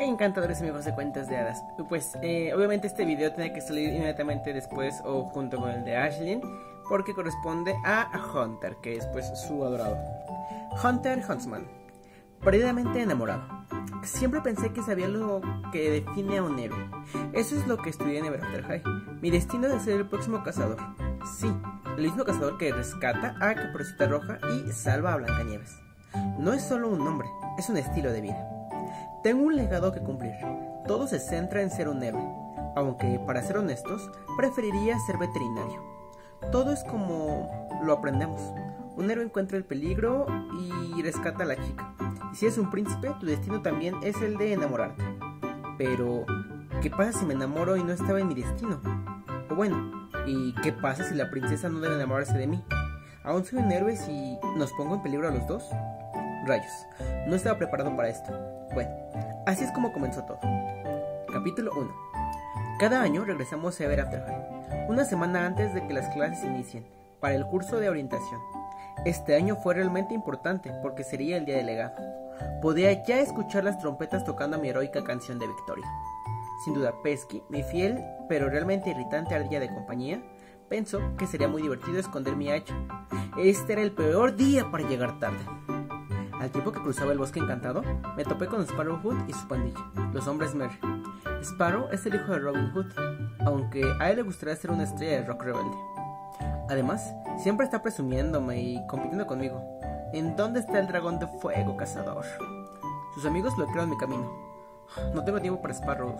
Encantadores amigos de Cuentas de Hadas. Pues obviamente este video tiene que salir inmediatamente después o junto con el de Ashlyn, porque corresponde a Hunter, que es pues su adorado. Hunter Huntsman, perdidamente enamorado. Siempre pensé que sabía lo que define a un héroe. Eso es lo que estudié en Ever After High. Mi destino de ser el próximo cazador. Sí, el mismo cazador que rescata a Caperucita Roja y salva a Blancanieves. No es solo un nombre, es un estilo de vida. Tengo un legado que cumplir. Todo se centra en ser un héroe, aunque para ser honestos, preferiría ser veterinario. Todo es como lo aprendemos. Un héroe encuentra el peligro y rescata a la chica. Y si es un príncipe, tu destino también es el de enamorarte. Pero, ¿qué pasa si me enamoro y no estaba en mi destino? O bueno, ¿y qué pasa si la princesa no debe enamorarse de mí? ¿Aún soy un héroe si nos pongo en peligro a los dos? Rayos, no estaba preparado para esto. Bueno, así es como comenzó todo. Capítulo 1. Cada año regresamos a Ever After High, una semana antes de que las clases inicien, para el curso de orientación. Este año fue realmente importante porque sería el día del legado. Podía ya escuchar las trompetas tocando mi heroica canción de victoria. Sin duda, Pesky, mi fiel pero realmente irritante ardilla de compañía, pensó que sería muy divertido esconder mi hacha. Este era el peor día para llegar tarde. Al tiempo que cruzaba el bosque encantado, me topé con Sparrowhood y su pandilla, los hombres Merry. Sparrow es el hijo de Robin Hood, aunque a él le gustaría ser una estrella de rock rebelde. Además, siempre está presumiéndome y compitiendo conmigo. ¿En dónde está el dragón de fuego, cazador? Sus amigos bloquearon mi camino. No tengo tiempo para Sparrow,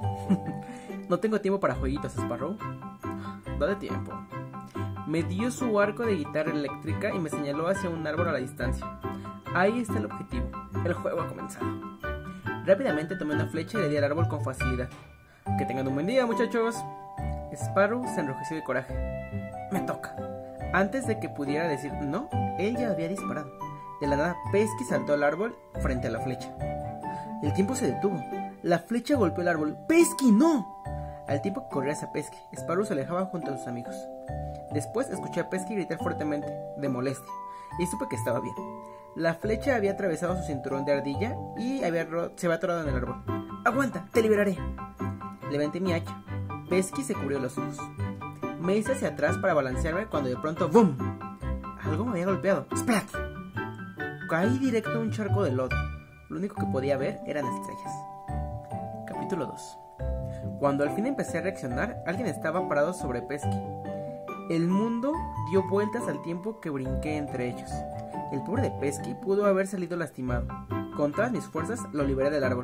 No tengo tiempo para jueguitos, Sparrow. Dale tiempo. Me dio su arco de guitarra eléctrica y me señaló hacia un árbol a la distancia. Ahí está el objetivo. El juego ha comenzado. Rápidamente tomé una flecha y le di al árbol con facilidad. Que tengan un buen día, muchachos. Sparrow se enrojeció de coraje. Me toca. Antes de que pudiera decir no, él ya había disparado. De la nada, Pesky saltó al árbol frente a la flecha. El tiempo se detuvo. La flecha golpeó el árbol. ¡Pesky, no! Al tiempo que corría hacia Pesky, Sparrow se alejaba junto a sus amigos. Después escuché a Pesky gritar fuertemente, de molestia, y supe que estaba bien. La flecha había atravesado su cinturón de ardilla y se había atorado en el árbol. ¡Aguanta! ¡Te liberaré! Levanté mi hacha. Pesky se cubrió los ojos. Me hice hacia atrás para balancearme cuando de pronto ¡bum! Algo me había golpeado. ¡Splat! Caí directo a un charco de lodo. Lo único que podía ver eran estrellas. Capítulo 2. Cuando al fin empecé a reaccionar, alguien estaba parado sobre Pesky. El mundo dio vueltas al tiempo que brinqué entre ellos. El pobre de Pesky pudo haber salido lastimado. Con todas mis fuerzas lo liberé del árbol.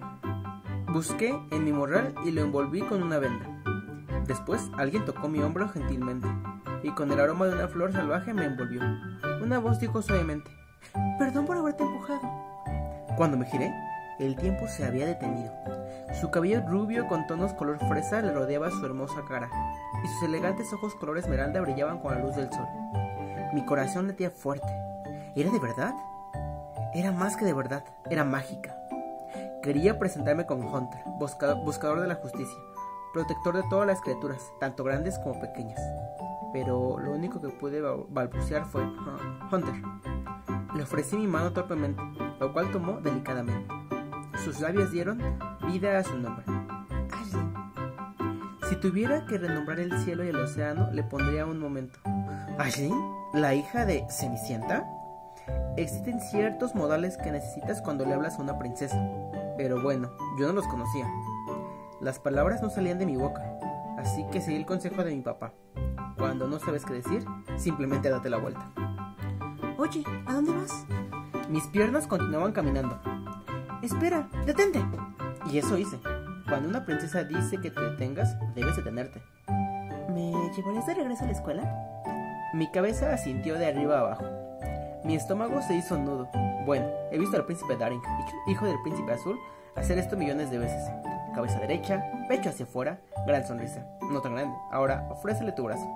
Busqué en mi morral y lo envolví con una venda. Después alguien tocó mi hombro gentilmente y con el aroma de una flor salvaje me envolvió. Una voz dijo suavemente: «Perdón por haberte empujado». Cuando me giré, el tiempo se había detenido. Su cabello rubio con tonos color fresa le rodeaba su hermosa cara y sus elegantes ojos color esmeralda brillaban con la luz del sol. Mi corazón latía fuerte. ¿Era de verdad? Era más que de verdad, era mágica. Quería presentarme como Hunter, buscador de la justicia, protector de todas las criaturas, tanto grandes como pequeñas. Pero lo único que pude balbucear fue Hunter. Le ofrecí mi mano torpemente, lo cual tomó delicadamente. Sus labios dieron vida a su nombre. Ashlyn. Si tuviera que renombrar el cielo y el océano, le pondría un momento. ¿Ashlyn? ¿La hija de Cenicienta? Existen ciertos modales que necesitas cuando le hablas a una princesa. Pero bueno, yo no los conocía. Las palabras no salían de mi boca, así que seguí el consejo de mi papá. Cuando no sabes qué decir, simplemente date la vuelta. Oye, ¿a dónde vas? Mis piernas continuaban caminando. Espera, detente. Y eso hice. Cuando una princesa dice que te detengas, debes detenerte. ¿Me llevarías de regreso a la escuela? Mi cabeza asintió de arriba a abajo. Mi estómago se hizo nudo. Bueno, he visto al príncipe Daring, hijo del príncipe azul, hacer esto millones de veces. Cabeza derecha, pecho hacia afuera, gran sonrisa. No tan grande. Ahora, ofrécele tu brazo.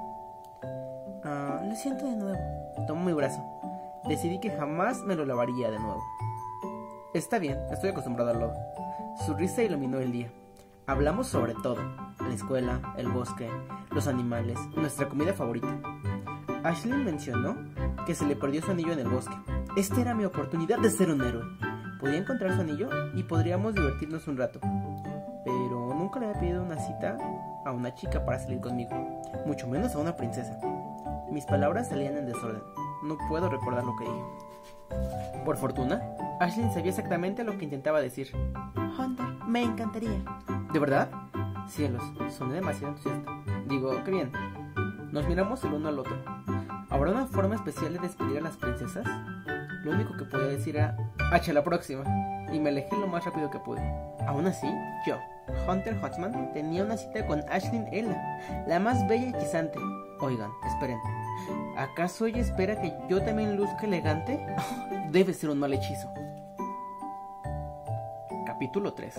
Lo siento de nuevo. Tomó mi brazo. Decidí que jamás me lo lavaría de nuevo. Está bien, estoy acostumbrado al lodo. Su risa iluminó el día. Hablamos sobre todo. La escuela, el bosque, los animales, nuestra comida favorita. Ashlyn mencionó que se le perdió su anillo en el bosque. Esta era mi oportunidad de ser un héroe. Podría encontrar su anillo y podríamos divertirnos un rato. Pero nunca le había pedido una cita a una chica para salir conmigo, mucho menos a una princesa. Mis palabras salían en desorden. No puedo recordar lo que dije. Por fortuna, Ashlyn sabía exactamente lo que intentaba decir. Hunter, me encantaría. ¿De verdad? Cielos, soné demasiado entusiasta. Digo, qué bien. Nos miramos el uno al otro. ¿Habrá una forma especial de despedir a las princesas? Lo único que podía decir era, ¡hacha la próxima! Y me alejé lo más rápido que pude. Aún así, yo, Hunter Huntsman, tenía una cita con Ashlyn Ella, la más bella y hechizante. Oigan, esperen. ¿Acaso ella espera que yo también luzca elegante? Debe ser un mal hechizo. Capítulo 3.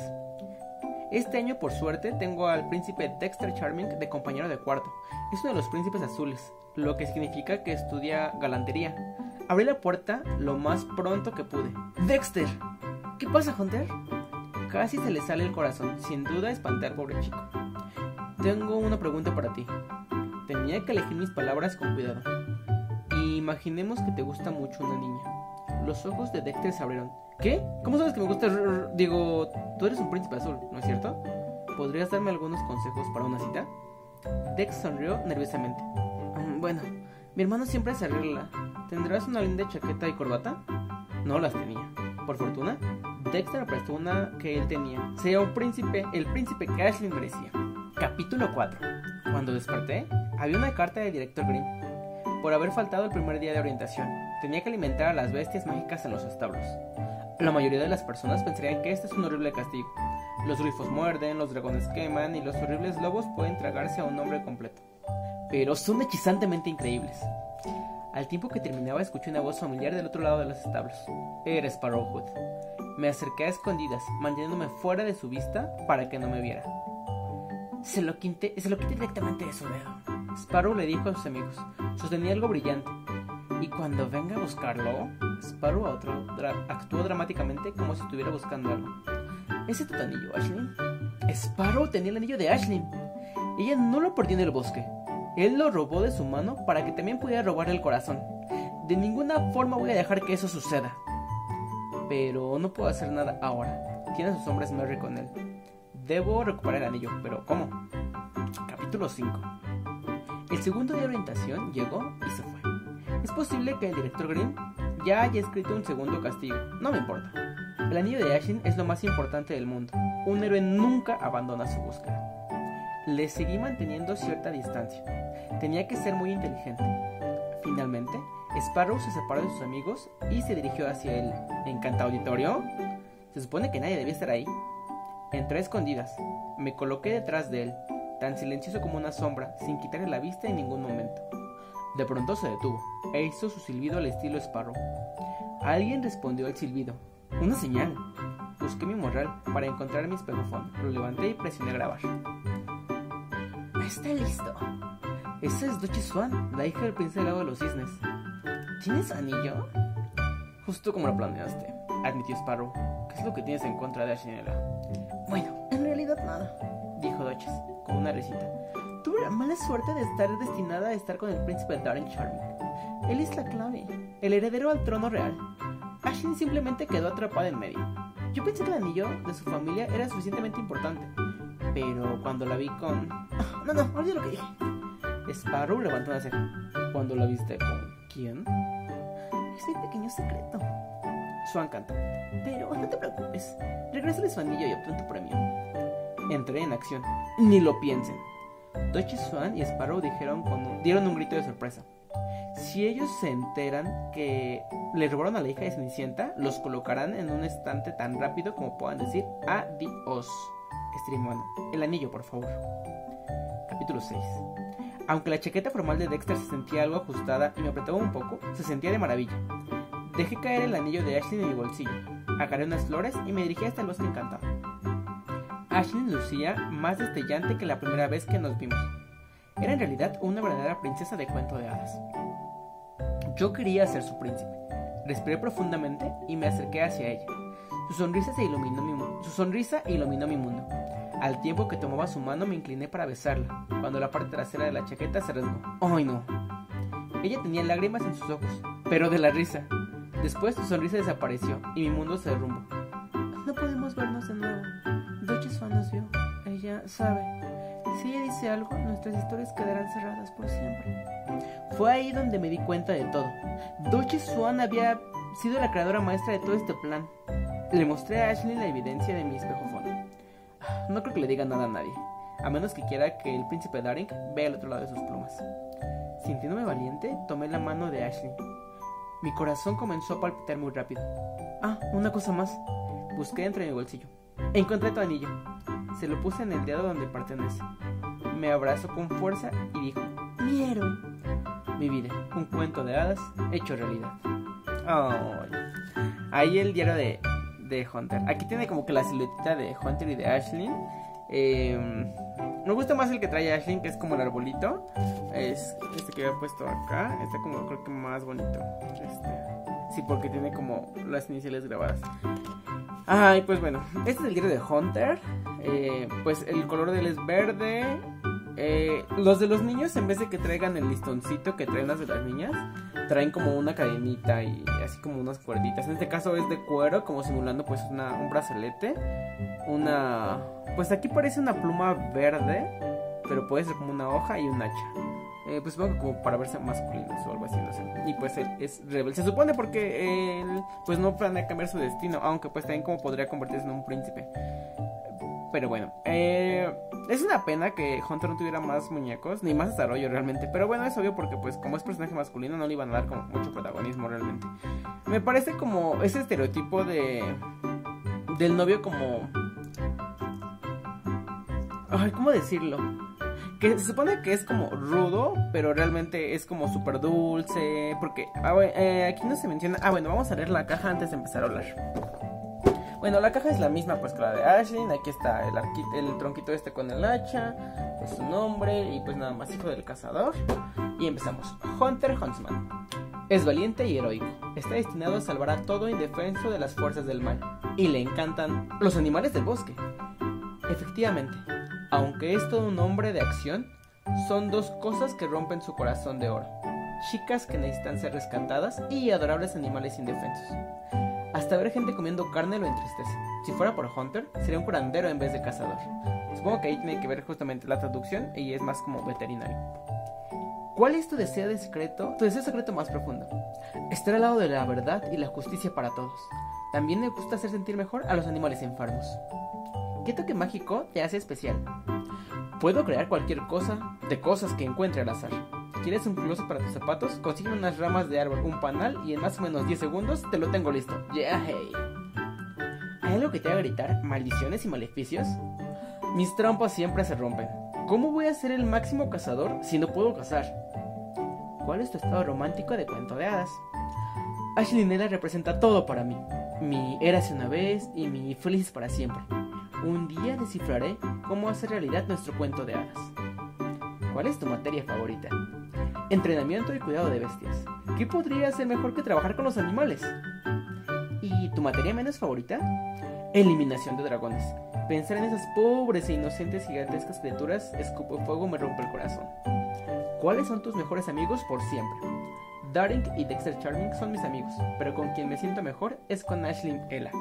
Este año, por suerte, tengo al príncipe Dexter Charming de compañero de cuarto. Es uno de los príncipes azules, lo que significa que estudia galantería. Abrí la puerta lo más pronto que pude. ¡Dexter! ¿Qué pasa, Hunter? Casi se le sale el corazón, sin duda espanté al pobre chico. Tengo una pregunta para ti. Tenía que elegir mis palabras con cuidado. Imaginemos que te gusta mucho una niña. Los ojos de Dexter se abrieron. ¿Qué? ¿Cómo sabes que me gusta? Digo, tú eres un príncipe azul, ¿no es cierto? ¿Podrías darme algunos consejos para una cita? Dex sonrió nerviosamente. Bueno, mi hermano siempre se arregla. ¿Tendrás una linda chaqueta y corbata? No las tenía. Por fortuna, Dexter me prestó una que él tenía. Sería un príncipe, el príncipe que Ashlyn merecía. Capítulo 4. Cuando desperté, había una carta del director Green. Por haber faltado el primer día de orientación, tenía que alimentar a las bestias mágicas en los establos. La mayoría de las personas pensarían que este es un horrible castigo. Los grifos muerden, los dragones queman y los horribles lobos pueden tragarse a un hombre completo. Pero son hechizantemente increíbles. Al tiempo que terminaba, escuché una voz familiar del otro lado de los establos. Era Sparrowhawk. Me acerqué a escondidas, manteniéndome fuera de su vista para que no me viera. Se lo quité directamente de su dedo. Sparrow le dijo a sus amigos. Sostenía algo brillante. Y cuando venga a buscarlo, Sparrow actuó dramáticamente como si estuviera buscando algo. ¿Ese es tu anillo, Ashlyn? Sparrow tenía el anillo de Ashlyn. Ella no lo perdió en el bosque. Él lo robó de su mano para que también pudiera robarle el corazón. De ninguna forma voy a dejar que eso suceda. Pero no puedo hacer nada ahora. Tiene a sus hombres Merry con él. Debo recuperar el anillo, pero ¿cómo? Capítulo 5. El segundo día de orientación llegó y se fue. Es posible que el director Green ya haya escrito un segundo castigo. No me importa. El anillo de Ashlyn es lo más importante del mundo. Un héroe nunca abandona su búsqueda. Le seguí manteniendo cierta distancia. Tenía que ser muy inteligente. Finalmente, Sparrow se separó de sus amigos y se dirigió hacia el encantauditorio. Se supone que nadie debía estar ahí. Entré a escondidas. Me coloqué detrás de él, tan silencioso como una sombra, sin quitarle la vista en ningún momento. De pronto se detuvo e hizo su silbido al estilo Sparrow. Alguien respondió al silbido. Una señal. Busqué mi morral para encontrar mi espejofón. Lo levanté y presioné grabar. Está listo. Esa es Duchess Swan, la hija del príncipe del lago de los cisnes. ¿Tienes anillo? Justo como lo planeaste, admitió Sparrow. ¿Qué es lo que tienes en contra de Ashlyn? Bueno, en realidad nada, dijo Duchess, con una risita. Tuve la mala suerte de estar destinada a estar con el príncipe Darren Charming. Él es la clave, el heredero al trono real. Ashlyn simplemente quedó atrapada en medio. Yo pensé que el anillo de su familia era suficientemente importante, pero cuando la vi con... No, olvidé lo que dije. Sparrow levantó una ceja. ¿Cuándo la viste con quién? Es mi pequeño secreto. Swan cantó. Pero no te preocupes. Regrésale su anillo y obtén tu premio. Entré en acción. Ni lo piensen. Duchess Swan y Sparrow dieron un grito de sorpresa. Si ellos se enteran que le robaron a la hija de Cenicienta, los colocarán en un estante tan rápido como puedan decir adiós. Streamon, el anillo, por favor. Capítulo 6. Aunque la chaqueta formal de Dexter se sentía algo ajustada y me apretaba un poco, se sentía de maravilla. Dejé caer el anillo de Ashlyn en mi bolsillo, agarré unas flores y me dirigí hasta el bosque encantado. Ashlyn lucía más destellante que la primera vez que nos vimos. Era en realidad una verdadera princesa de cuento de hadas. Yo quería ser su príncipe. Respiré profundamente y me acerqué hacia ella. Su sonrisa iluminó mi mundo. Al tiempo que tomaba su mano me incliné para besarla, cuando la parte trasera de la chaqueta se rasgó. ¡Ay no! Ella tenía lágrimas en sus ojos, pero de la risa. Después su sonrisa desapareció y mi mundo se derrumbó. No podemos vernos de nuevo. Doche Swan nos vio. Ella sabe. Si ella dice algo, nuestras historias quedarán cerradas por siempre. Fue ahí donde me di cuenta de todo. Doche Swan había sido la creadora maestra de todo este plan. Le mostré a Ashley la evidencia de mi espejofono. No creo que le diga nada a nadie, a menos que quiera que el príncipe Daring vea el otro lado de sus plumas. Sintiéndome valiente, tomé la mano de Ashley. Mi corazón comenzó a palpitar muy rápido. Una cosa más. Busqué entre mi bolsillo. Encontré tu anillo. Se lo puse en el dedo donde pertenece. Me abrazó con fuerza y dijo: mi héroe. Mi vida, un cuento de hadas hecho realidad. Ahí el diario de Hunter. Aquí tiene como que la silueta de Hunter y de Aisling. Me gusta más el que trae Aisling, que es como el arbolito. Es este que había puesto acá. Está como, creo que más bonito. Sí, porque tiene como las iniciales grabadas. Y pues bueno, este es el diario de Hunter. Pues el color de él es verde. Los de los niños, en vez de que traigan el listoncito que traen las de las niñas, traen como una cadenita y así como unas cuerditas. En este caso es de cuero, como simulando pues un brazalete. Pues aquí parece una pluma verde, pero puede ser como una hoja y un hacha. Pues supongo como para verse masculinos o algo así, no sé. Y pues él es rebelde, se supone, porque él pues no planea cambiar su destino, aunque pues también como podría convertirse en un príncipe. Pero bueno, es una pena que Hunter no tuviera más muñecos, ni más desarrollo realmente. Pero bueno, es obvio porque pues como es personaje masculino no le iban a dar como mucho protagonismo realmente. Me parece como ese estereotipo del novio como... ¿cómo decirlo? Que se supone que es como rudo, pero realmente es como súper dulce. Porque aquí no se menciona... bueno, vamos a leer la caja antes de empezar a hablar. Bueno, la caja es la misma pues que la de Aisling. Aquí está el tronquito con el hacha, pues su nombre y pues nada más, hijo del cazador. Y empezamos. Hunter Huntsman. Es valiente y heroico. Está destinado a salvar a todo indefenso de las fuerzas del mal. Y le encantan los animales del bosque. Efectivamente, aunque es todo un hombre de acción, son dos cosas que rompen su corazón de oro. Chicas que necesitan ser rescatadas y adorables animales indefensos. Hasta ver gente comiendo carne lo entristece. Si fuera por Hunter, sería un curandero en vez de cazador. Supongo que ahí tiene que ver justamente la traducción y es más como veterinario. ¿Cuál es tu deseo secreto más profundo? Estar al lado de la verdad y la justicia para todos. También me gusta hacer sentir mejor a los animales enfermos. ¿Qué toque mágico te hace especial? Puedo crear cualquier cosa de cosas que encuentre al azar. ¿Quieres un closet para tus zapatos? Consigue unas ramas de árbol, un panal y en más o menos 10 segundos te lo tengo listo. Yeah, hey. ¿Hay algo que te haga gritar maldiciones y maleficios? Mis trampas siempre se rompen. ¿Cómo voy a ser el máximo cazador si no puedo cazar? ¿Cuál es tu estado romántico de cuento de hadas? Ashley Nella representa todo para mí. Mi érase una vez y mi feliz para siempre. Un día descifraré cómo hacer realidad nuestro cuento de hadas. ¿Cuál es tu materia favorita? Entrenamiento y cuidado de bestias. ¿Qué podría ser mejor que trabajar con los animales? ¿Y tu materia menos favorita? Eliminación de dragones. Pensar en esas pobres e inocentes gigantescas criaturas escupo fuego me rompe el corazón. ¿Cuáles son tus mejores amigos por siempre? Daring y Dexter Charming son mis amigos, pero con quien me siento mejor es con Aisling Ella.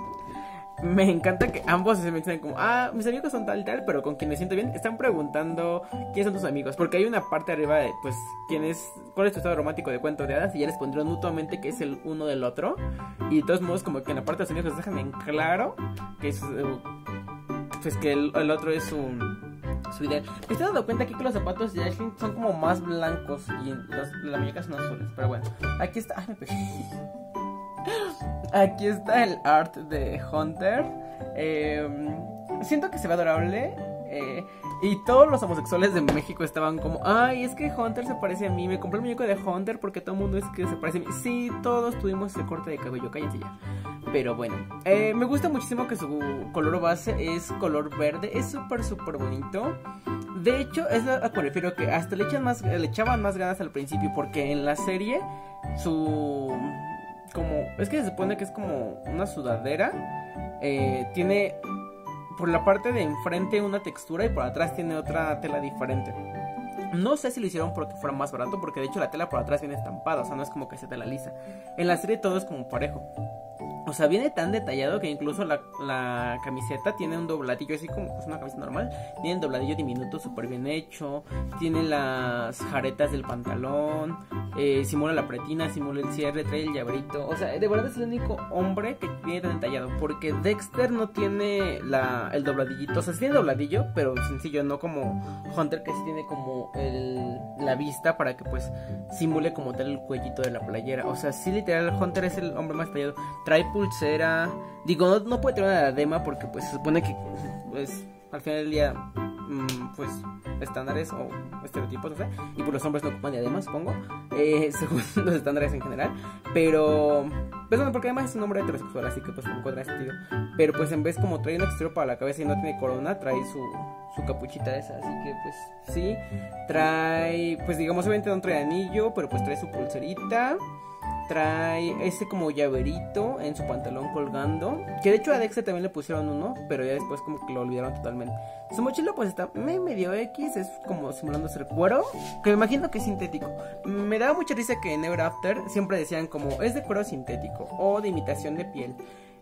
Me encanta que ambos se mencionan como, mis amigos son tal y tal, pero con quien me siento bien. Están preguntando quiénes son tus amigos, porque hay una parte arriba de, pues, cuál es tu estado romántico de cuento de hadas, y ya les pondrán mutuamente que es el uno del otro. Y de todos modos, como que en la parte de los amigos les dejan en claro que es, pues, que el otro es su ideal. Me estoy dando cuenta aquí que los zapatos de Aisling son como más blancos y las muñecas son azules, pero bueno, aquí está. Me pegué. Aquí está el art de Hunter. Siento que se ve adorable. Y todos los homosexuales de México estaban como, es que Hunter se parece a mí. Me compré el muñeco de Hunter porque todo el mundo es que se parece a mí. Sí, todos tuvimos ese corte de cabello, cállense ya. Pero bueno, me gusta muchísimo que su color base es color verde. Es súper bonito. De hecho, es a lo que me refiero, que hasta le echaban más ganas al principio, porque en la serie es que se supone que es como una sudadera. Tiene por la parte de enfrente una textura y por atrás tiene otra tela diferente. No sé si lo hicieron porque fuera más barato, porque de hecho la tela por atrás viene estampada, o sea, no es como que sea tela lisa. En la serie todo es como parejo. O sea, viene tan detallado que incluso la camiseta tiene un dobladillo, así como pues una camiseta normal. Tiene el dobladillo diminuto súper bien hecho. Tiene las jaretas del pantalón. Simula la pretina, simula el cierre, trae el llaverito. O sea, de verdad es el único hombre que viene tan detallado. Porque Dexter no tiene el dobladillito. O sea, sí tiene dobladillo, pero sencillo, no como Hunter, que sí tiene como la vista para que pues simule como tal el cuellito de la playera. O sea, sí, literal, Hunter es el hombre más detallado. Trae pulsera. Digo, no puede tener una diadema porque pues se supone que pues al final del día pues estándares o estereotipos, no sé, y pues los hombres no ocupan diademas, supongo, según los estándares en general, pero pues bueno, porque además es un hombre heterosexual, así que pues tampoco trae sentido. Pero pues en vez como trae un exterior para la cabeza y no tiene corona, trae su capuchita esa, así que pues sí, trae, pues digamos obviamente no trae anillo, pero pues trae su pulserita. Trae ese como llaverito en su pantalón colgando. Que de hecho a Dexter también le pusieron uno, pero ya después como que lo olvidaron totalmente. Su mochila pues está medio X, es como simulando ser cuero, que me imagino que es sintético. Me daba mucha risa que en Ever After siempre decían como es de cuero sintético o de imitación de piel.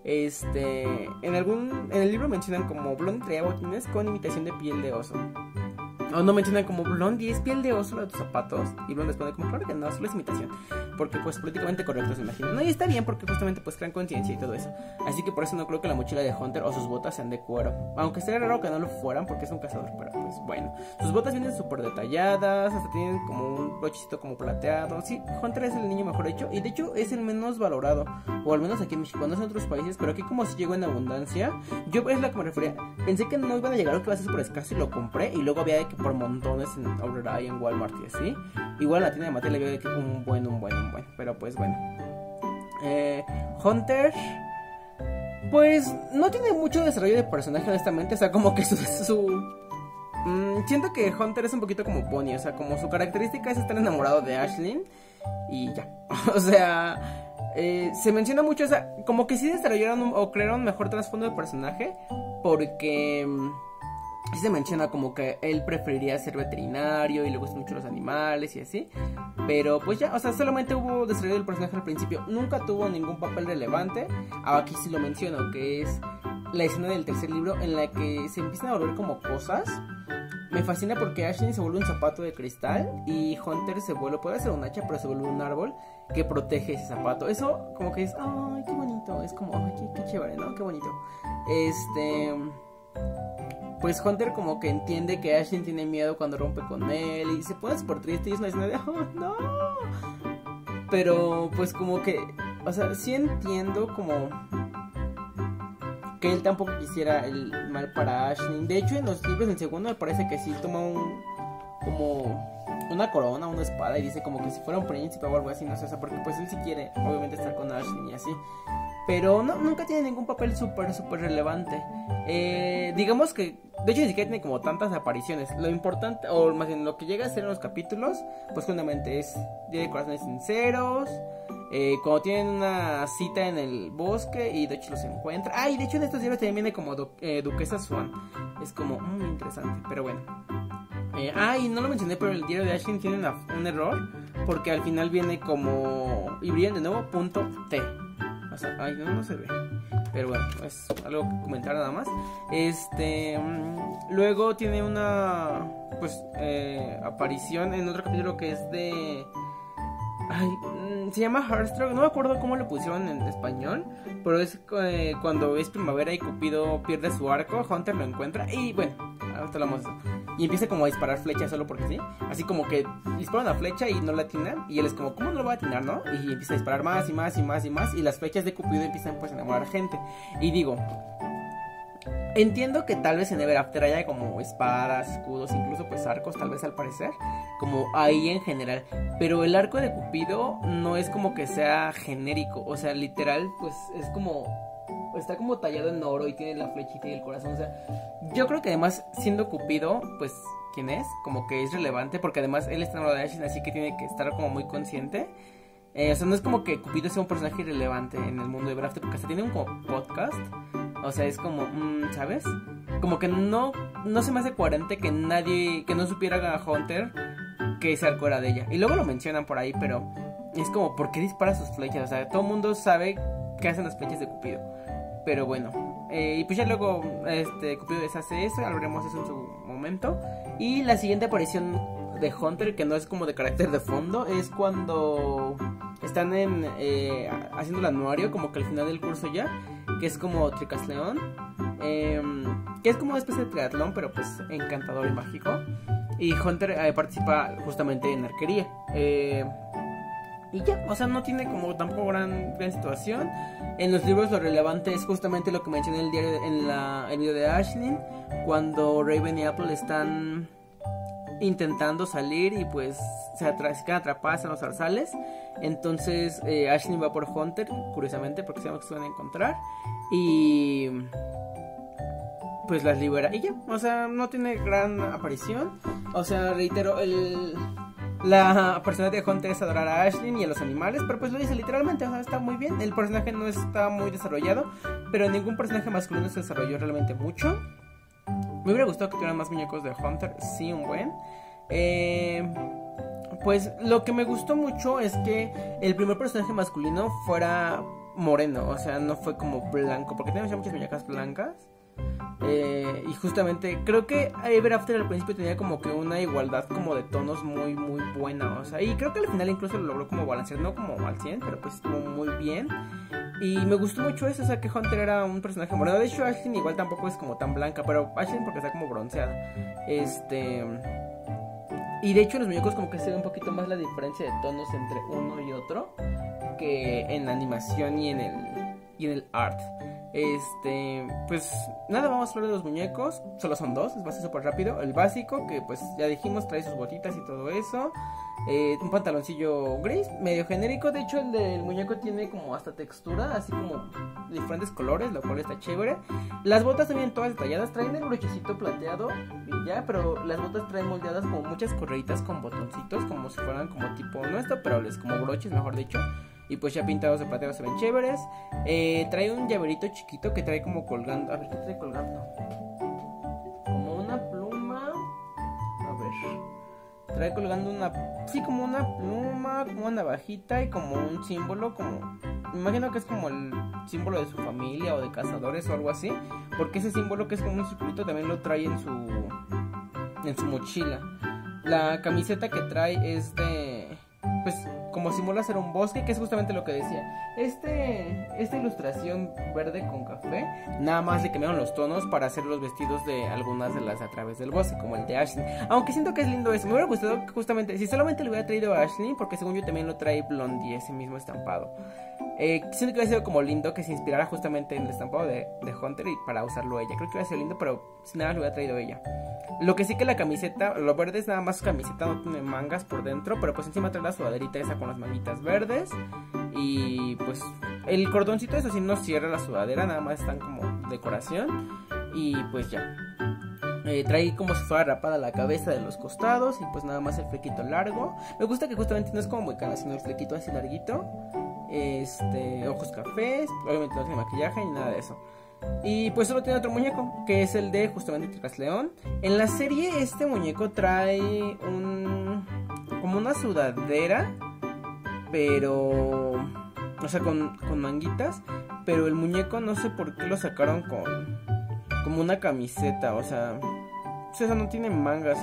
En el libro mencionan como Blondie traía botines con imitación de piel de oso. O no mencionan como Blondie es piel de oso de tus zapatos. Y Blondie responde como claro que no, solo es imitación. Porque pues políticamente correcto se imagina. No, y está bien porque justamente pues crean conciencia y todo eso. Así que por eso no creo que la mochila de Hunter o sus botas sean de cuero. Aunque sería raro que no lo fueran porque es un cazador, pero pues bueno. Sus botas vienen súper detalladas, hasta tienen como un brochecito como plateado. Sí, Hunter es el niño mejor hecho y de hecho es el menos valorado. O al menos aquí en México, no es en otros países, pero aquí como si llegó en abundancia. Yo es lo que me refería. Pensé que no iban a llegar o que iba a ser súper escaso y lo compré. Y luego había de que por montones en Aurora y en Walmart y así. Igual la tienda de Mattel le veo de que un buen. Pero pues bueno. Hunter, pues no tiene mucho desarrollo de personaje, honestamente. O sea, como que siento que Hunter es un poquito como Bonnie. O sea, como su característica es estar enamorado de Ashlyn. Y ya. O sea, se menciona mucho. O sea, como que sí desarrollaron o crearon un mejor trasfondo de personaje. Porque sí se menciona como que él preferiría ser veterinario y le gustan mucho los animales y así. Pero pues ya, o sea, solamente hubo desarrollo del personaje al principio. Nunca tuvo ningún papel relevante. Aquí sí lo menciono, que es la escena del tercer libro en la que se empiezan a volver como cosas. Me fascina porque Ashley se vuelve un zapato de cristal y Hunter se vuelve, puede ser un hacha, pero se vuelve un árbol que protege ese zapato. Eso como que es, ay, qué bonito. Es como, ay, qué chévere, ¿no? Qué bonito. Pues Hunter como que entiende que Ashley tiene miedo cuando rompe con él y se pone súper triste y es una escena de oh no. Pero pues como que, o sea, sí entiendo como que él tampoco quisiera el mal para Ashley. De hecho en los libros del segundo me parece que sí toma como una corona, una espada y dice como que si fuera un príncipe o algo así, no sé, o sea, porque pues él sí quiere obviamente estar con Ashley y así. Pero no, nunca tiene ningún papel súper relevante. Digamos que, de hecho ni siquiera tiene como tantas apariciones. Lo importante, o más bien lo que llega a ser en los capítulos, pues justamente es Día de Corazones Sinceros. Cuando tienen una cita en el bosque y de hecho los encuentra. Y de hecho en estos libros también viene como Duquesa Swan. Es como muy interesante, pero bueno. Y no lo mencioné, pero el diario de Ashley tiene un error. Porque al final viene como, y brillan de nuevo, .t. O sea, no se ve. Pero bueno, es algo que comentar nada más. Luego tiene una pues aparición en otro capítulo que es de se llama Heartthrob. No me acuerdo cómo lo pusieron en español, pero es cuando es primavera y Cupido pierde su arco. Hunter lo encuentra y bueno, ahorita lo vamos a hacer. Y empieza como a disparar flechas solo porque sí. Así como que dispara una flecha y no la atinan. Y él es como, ¿cómo no lo va a atinar, no? Y empieza a disparar más y más y más y más. Y las flechas de Cupido empiezan pues a enamorar gente. Y digo, entiendo que tal vez en Ever After haya como espadas, escudos, incluso pues arcos, tal vez al parecer. Como ahí en general. Pero el arco de Cupido no es como que sea genérico. O sea, literal pues es como, está como tallado en oro y tiene la flechita y el corazón. O sea, yo creo que además siendo Cupido, pues quién es, como que es relevante. Porque además él está enamorado de Ashley, así que tiene que estar como muy consciente. O sea, no es como que Cupido sea un personaje irrelevante en el mundo de Ever After, porque hasta tiene un como podcast. O sea, es como, ¿sabes? Como que no se me hace coherente que nadie, que no supiera a Hunter que ese arco era de ella. Y luego lo mencionan por ahí, pero es como, ¿por qué dispara sus flechas? O sea, todo el mundo sabe qué hacen las flechas de Cupido. Pero bueno, y pues ya luego Cupido deshace eso, hablaremos eso en su momento. Y la siguiente aparición de Hunter, que no es como de carácter de fondo, es cuando están haciendo el anuario, como que al final del curso ya, que es como Tricasleón, que es como una especie de triatlón, pero pues encantador y mágico. Y Hunter participa justamente en arquería. Y ya, o sea, no tiene como tampoco gran situación. En los libros lo relevante es justamente lo que mencioné en el diario, el video de Aisling, cuando Raven y Apple están intentando salir y pues se quedan atrapadas en los zarzales. Entonces Aisling va por Hunter, curiosamente, porque sabemos que se van a encontrar, y pues las libera. Y ya, o sea, no tiene gran aparición. O sea, reitero, la personalidad de Hunter es adorar a Aisling y a los animales, pero pues lo dice literalmente, o sea, está muy bien. El personaje no está muy desarrollado, pero ningún personaje masculino se desarrolló realmente mucho. Me hubiera gustado que tuvieran más muñecos de Hunter, sí, un buen. Pues lo que me gustó mucho es que el primer personaje masculino fuera moreno, o sea, no fue como blanco, porque tenemos ya muchas muñecas blancas. Y justamente creo que Ever After al principio tenía como que una igualdad como de tonos muy muy buena, o sea, y creo que al final incluso lo logró como balancear, no como al 100, pero pues estuvo muy bien. Y me gustó mucho eso, o sea, que Hunter era un personaje moreno. De hecho Aisling igual tampoco es como tan blanca, pero Aisling porque está como bronceada. Y de hecho en los muñecos como que se ve un poquito más la diferencia de tonos entre uno y otro que en la animación y en el art. Pues nada, vamos a hablar de los muñecos. Solo son dos, va a ser súper rápido. El básico, que pues ya dijimos, trae sus botitas y todo eso. Un pantaloncillo gris, medio genérico. De hecho el del muñeco tiene como hasta textura, así como diferentes colores, lo cual está chévere. Las botas también todas detalladas, traen el brochecito plateado y ya, pero las botas traen moldeadas como muchas correitas con botoncitos, como si fueran como tipo, no esto, pero les como broches, mejor dicho. Y pues ya pintados de plateado se ven chéveres. Trae un llaverito chiquito que trae como colgando. A ver, ¿qué trae colgando? Como una pluma. A ver. Trae colgando una... Sí, como una pluma, como una navajita y como un símbolo, como... Me imagino que es como el símbolo de su familia o de cazadores o algo así. Porque ese símbolo que es como un circulito también lo trae en su mochila. La camiseta que trae es de... Pues como simula ser un bosque, que es justamente lo que decía. Esta ilustración verde con café, nada más le cambiaron los tonos para hacer los vestidos de algunas de las a través del bosque, como el de Aisling. Aunque siento que es lindo eso. Me hubiera gustado que justamente, si solamente le hubiera traído a Aisling, porque según yo también lo trae Blondie, ese mismo estampado. Siento que hubiera sido como lindo que se inspirara justamente en el estampado de Hunter y para usarlo ella. Creo que hubiera sido lindo, pero si nada lo hubiera traído ella. Lo que sí que la camiseta, lo verde es nada más camiseta, no tiene mangas por dentro, pero pues encima trae la sudaderita esa con las manguitas verdes. Y pues el cordoncito eso sí no cierra la sudadera, nada más están como decoración. Y pues ya. Trae como si fuera rapada la cabeza de los costados y pues nada más el flequito largo. Me gusta que justamente no es como muy cana, sino el flequito así larguito. Ojos cafés, obviamente no tiene maquillaje ni nada de eso. Y pues solo tiene otro muñeco, que es el de justamente Tricasleón. En la serie este muñeco trae como una sudadera, pero... O sea, con manguitas. Pero el muñeco no sé por qué lo sacaron como una camiseta. O sea, no tiene mangas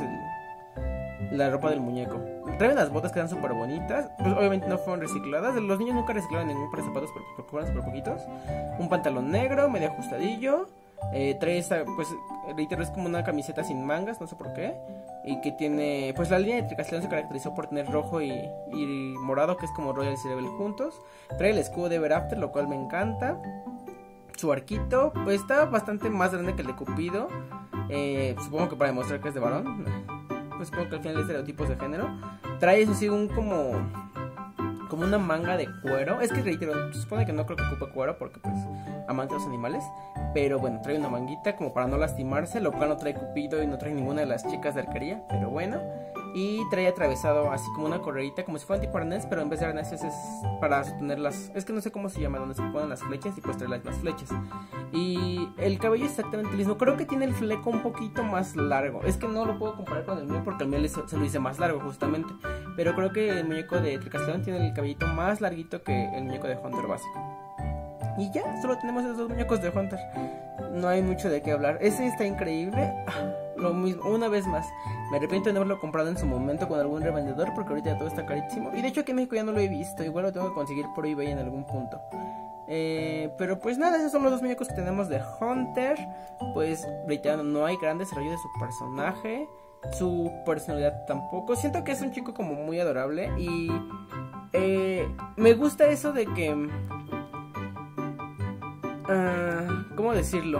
la ropa del muñeco. Trae unas botas que eran súper bonitas. Pues obviamente no fueron recicladas. Los niños nunca reciclaron ningún par de zapatos porque fueron súper poquitos. Un pantalón negro, medio ajustadillo. Trae esta, pues reitero, es como una camiseta sin mangas, no sé por qué. Y que tiene, pues la línea de Tricasleón se caracterizó por tener rojo y morado, que es como Royal y Cerebel juntos. Trae el escudo de Ever After, lo cual me encanta. Su arquito, pues está bastante más grande que el de Cupido. Supongo que para demostrar que es de varón. Pues supongo que al final hay estereotipos de género. Trae eso sí como una manga de cuero. Es que reitero, se supone que no creo que ocupe cuero porque pues amante de los animales. Pero bueno, trae una manguita como para no lastimarse, lo cual no trae Cupido y no trae ninguna de las chicas de arquería. Pero bueno, y trae atravesado así como una correita, como si fuera un tipo arnés, pero en vez de arnés es para sostener las... Es que no sé cómo se llama, donde se ponen las flechas y pues trae las flechas. Y el cabello es exactamente el mismo. Creo que tiene el fleco un poquito más largo. Es que no lo puedo comparar con el mío porque el mío se lo hice más largo justamente. Pero creo que el muñeco de Tricastlón tiene el cabellito más larguito que el muñeco de Hunter básico. Y ya, solo tenemos esos dos muñecos de Hunter. No hay mucho de qué hablar. Ese está increíble. Lo mismo, una vez más. Me arrepiento de no haberlo comprado en su momento con algún revendedor porque ahorita ya todo está carísimo. Y de hecho aquí en México ya no lo he visto. Igual lo tengo que conseguir por eBay en algún punto. Pero pues nada, esos son los dos muñecos que tenemos de Hunter. Pues reiterando, no hay gran desarrollo de su personaje. Su personalidad tampoco. Siento que es un chico como muy adorable. Y me gusta eso de que... ¿cómo decirlo?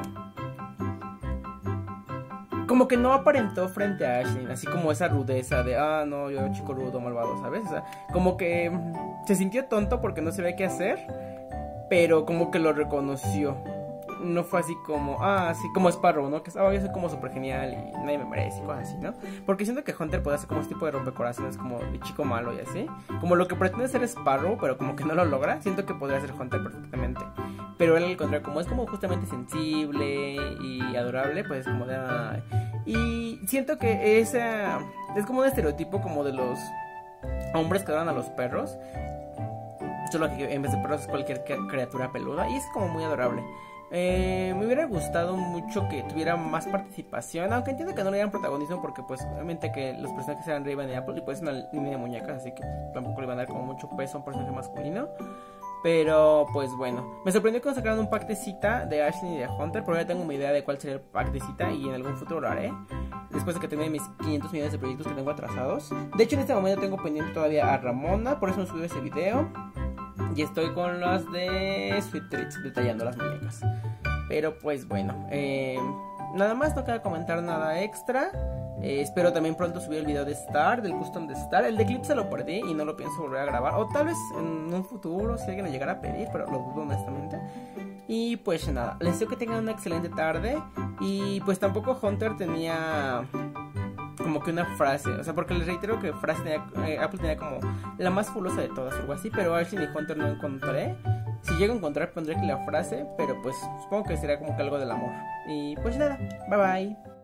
Como que no aparentó frente a Aisling, así como esa rudeza de, no, yo chico rudo, malvado, ¿sabes? O sea, como que se sintió tonto porque no sabía qué hacer, pero como que lo reconoció. No fue así como, así como Sparrow, ¿no? Que yo soy como súper genial y nadie me merece y cosas así, ¿no? Porque siento que Hunter puede hacer como este tipo de rompecorazones, como de chico malo y así. Como lo que pretende ser Sparrow, pero como que no lo logra. Siento que podría ser Hunter perfectamente. Pero él al contrario, como es como justamente sensible y adorable, pues como de... Y siento que es como un estereotipo como de los hombres que adoran a los perros. Solo que en vez de perros es cualquier criatura peluda. Y es como muy adorable. Me hubiera gustado mucho que tuviera más participación, aunque entiendo que no le dieran protagonismo porque pues obviamente que los personajes eran Raven y Apple y pues es una línea de muñecas, así que tampoco le iban a dar como mucho peso a un personaje masculino. Pero pues bueno, me sorprendió que nos sacaran un pack de cita de Aisling y de Hunter, pero ya tengo una idea de cuál sería el pack de cita y en algún futuro lo haré, después de que termine mis 500 millones de proyectos que tengo atrasados. De hecho en este momento tengo pendiente todavía a Ramona, por eso no subí ese video. Y estoy con las de Sweet Treats, detallando las muñecas. Pero pues bueno, nada más, no queda comentar nada extra. Espero también pronto subir el video de Star, del custom de Star. El de Eclipse lo perdí y no lo pienso volver a grabar. O tal vez en un futuro si alguien lo llegara a pedir, pero lo dudo honestamente. Y pues nada, les deseo que tengan una excelente tarde. Y pues tampoco Hunter tenía como que una frase, o sea, porque les reitero que frase tenía, Apple tenía como la más fabulosa de todas o algo así, pero Aisling y Hunter no encontré. Si llego a encontrar pondré aquí la frase, pero pues supongo que sería como que algo del amor. Y pues nada, bye bye.